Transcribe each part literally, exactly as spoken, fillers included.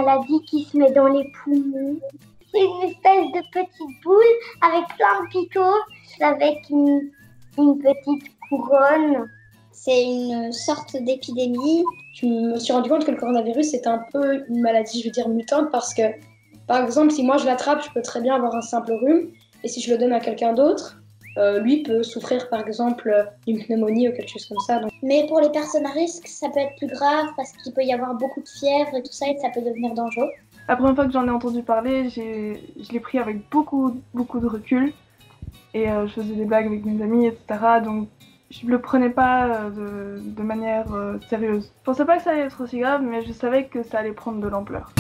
maladie qui se met dans les poumons. C'est une espèce de petite boule avec plein de picots, avec une, une petite couronne. C'est une sorte d'épidémie. Je me suis rendu compte que le coronavirus c'était un peu une maladie, je veux dire, mutante parce que, par exemple, si moi je l'attrape, je peux très bien avoir un simple rhume. Et si je le donne à quelqu'un d'autre, euh, lui peut souffrir, par exemple, d'une pneumonie ou quelque chose comme ça. Donc... Mais pour les personnes à risque, ça peut être plus grave parce qu'il peut y avoir beaucoup de fièvre et tout ça et ça peut devenir dangereux. La première fois que j'en ai entendu parler, j'ai... je l'ai pris avec beaucoup, beaucoup de recul. Et euh, je faisais des blagues avec mes amis, et cetera. Donc je ne le prenais pas euh, de, de manière euh, sérieuse. Je pensais pas que ça allait être aussi grave, mais je savais que ça allait prendre de l'ampleur.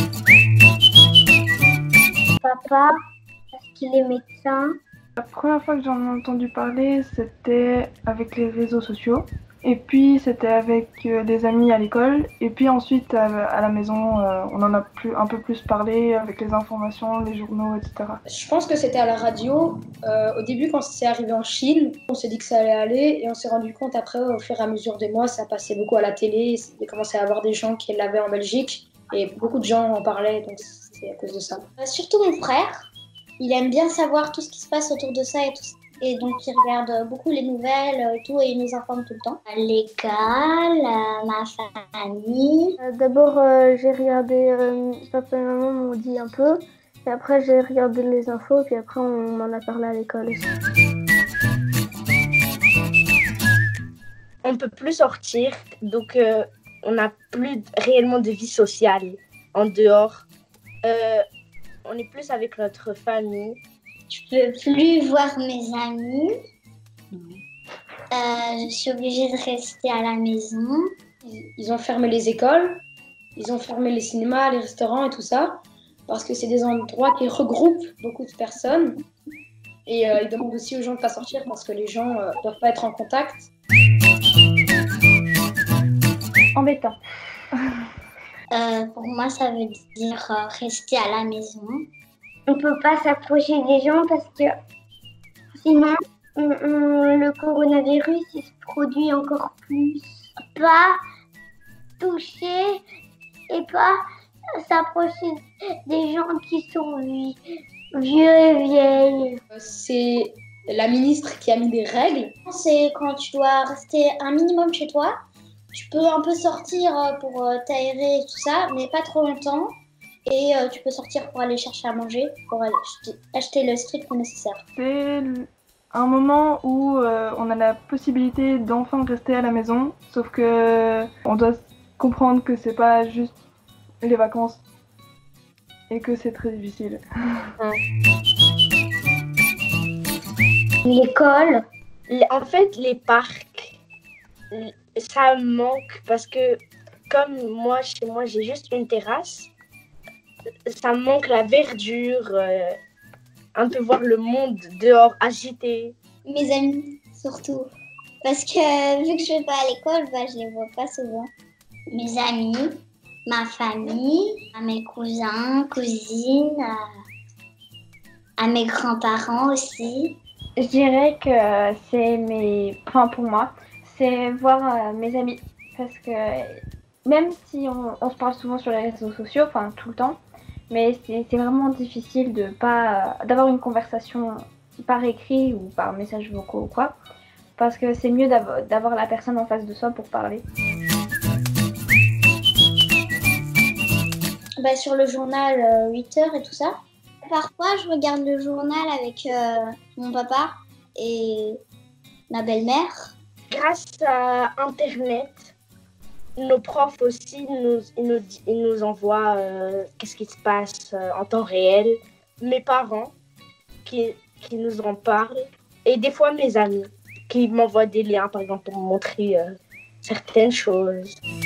Papa, est-ce qu'il est médecin? La première fois que j'en ai entendu parler, c'était avec les réseaux sociaux. Et puis c'était avec euh, des amis à l'école. Et puis ensuite à, à la maison, euh, on en a plus, un peu plus parlé avec les informations, les journaux, et cetera. Je pense que c'était à la radio. Euh, au début, quand c'est arrivé en Chine, on s'est dit que ça allait aller. Et on s'est rendu compte après, au fur et à mesure des mois, ça passait beaucoup à la télé. Il commençait à y avoir des gens qui l'avaient en Belgique. Et beaucoup de gens en parlaient, donc c'est à cause de ça. Euh, surtout mon frère. Il aime bien savoir tout ce qui se passe autour de ça et tout ça. Et donc, il regarde beaucoup les nouvelles et tout, et il nous informe tout le temps. À l'école, euh, ma famille. Euh, D'abord, euh, j'ai regardé, euh, papa et maman m'ont dit un peu. Et après, j'ai regardé les infos, puis après, on m'en a parlé à l'école aussi. On ne peut plus sortir, donc euh, on n'a plus réellement de vie sociale en dehors. Euh, on est plus avec notre famille. Je peux plus voir mes amis. Euh, je suis obligée de rester à la maison. Ils ont fermé les écoles, ils ont fermé les cinémas, les restaurants et tout ça, parce que c'est des endroits qui regroupent beaucoup de personnes. Et euh, ils demandent aussi aux gens de ne pas sortir parce que les gens ne euh, doivent pas être en contact. Embêtant. Euh, pour moi, ça veut dire euh, rester à la maison. On ne peut pas s'approcher des gens parce que sinon on, on, le coronavirus il se produit encore plus. Pas toucher et pas s'approcher des gens qui sont vieux et vieilles. C'est la ministre qui a mis des règles. C'est quand tu dois rester un minimum chez toi. Tu peux un peu sortir pour t'aérer et tout ça, mais pas trop longtemps. Et euh, tu peux sortir pour aller chercher à manger, pour aller acheter, acheter le strict nécessaire. C'est un moment où euh, on a la possibilité d'enfin rester à la maison, sauf que on doit comprendre que c'est pas juste les vacances et que c'est très difficile. L'école. En fait, les parcs, ça manque parce que comme moi, chez moi, j'ai juste une terrasse. Ça manque la verdure, euh, un peu voir le monde dehors agité. Mes amis, surtout. Parce que vu que je vais pas à l'école, bah, je les vois pas souvent. Mes amis, ma famille, à mes cousins, cousines, à, à mes grands-parents aussi. Je dirais que c'est mes... Enfin, pour moi, c'est voir euh, mes amis. Parce que même si on, on se parle souvent sur les réseaux sociaux, enfin tout le temps, mais c'est, c'est vraiment difficile de pas, d'avoir une conversation par écrit ou par message vocaux ou quoi, parce que c'est mieux d'avoir, d'avoir la personne en face de soi pour parler. Bah, sur le journal euh, huit heures et tout ça. Parfois, je regarde le journal avec euh, mon papa et ma belle-mère. Grâce à Internet, nos profs aussi, nous, ils, nous, ils nous envoient euh, qu'est-ce qui se passe euh, en temps réel. Mes parents qui, qui nous en parlent. Et des fois mes amis qui m'envoient des liens, par exemple, pour me montrer euh, certaines choses.